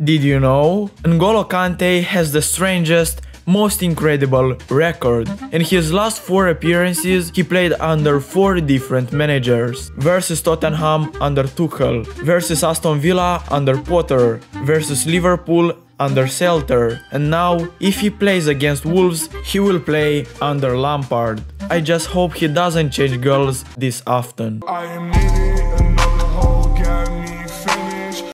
Did you know? N'Golo Kante has the strangest, most incredible record. In his last 4 appearances, he played under 4 different managers. Versus Tottenham under Tuchel, versus Aston Villa under Potter, versus Liverpool under Selter, and now, if he plays against Wolves, he will play under Lampard. I just hope he doesn't change goals this often.